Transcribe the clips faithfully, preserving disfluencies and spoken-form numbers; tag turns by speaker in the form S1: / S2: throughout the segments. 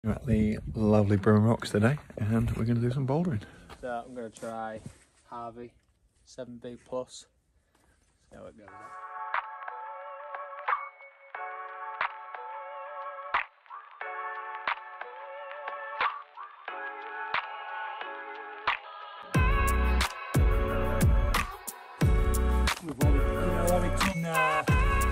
S1: We're at the lovely Brimham Rocks today, and we're going to do some bouldering.
S2: So I'm going to try Harvey seven B plus. See how it goes.
S3: We've already, you know, already done uh,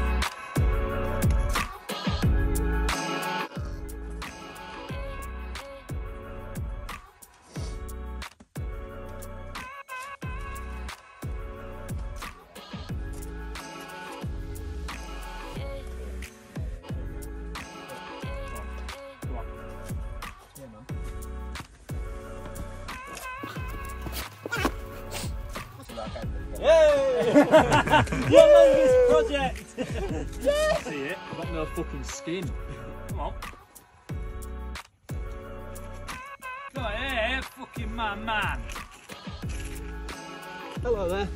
S3: Yay! Your longest project! Yeah! See it? I've got no fucking skin. Come on. Go ahead, fucking my man. Hello there.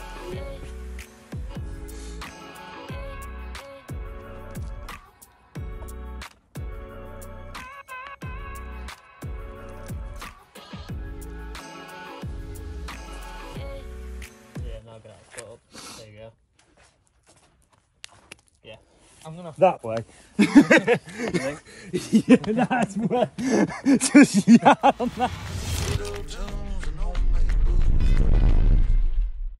S3: There you go. Yeah. I'm gonna that way. Yeah, that's where. Just yard on that.